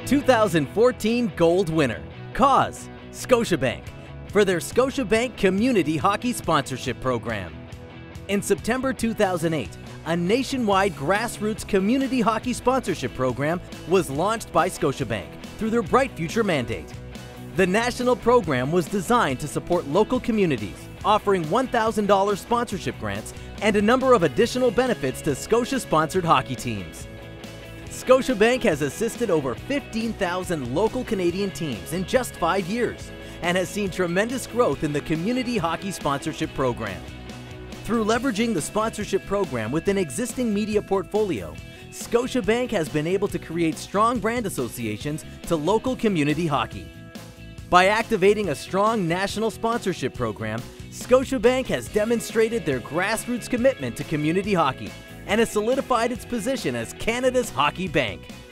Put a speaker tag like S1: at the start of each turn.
S1: 2014 Gold winner, Cause Scotiabank, for their Scotiabank Community Hockey Sponsorship Program. In September 2008, a nationwide grassroots community hockey sponsorship program was launched by Scotiabank through their Bright Future mandate. The national program was designed to support local communities, offering $1,000 sponsorship grants and a number of additional benefits to Scotia-sponsored hockey teams. Scotiabank has assisted over 15,000 local Canadian teams in just 5 years and has seen tremendous growth in the community hockey sponsorship program. Through leveraging the sponsorship program with an existing media portfolio, Scotiabank has been able to create strong brand associations to local community hockey. By activating a strong national sponsorship program, Scotiabank has demonstrated their grassroots commitment to community hockey and has solidified its position as Canada's hockey bank.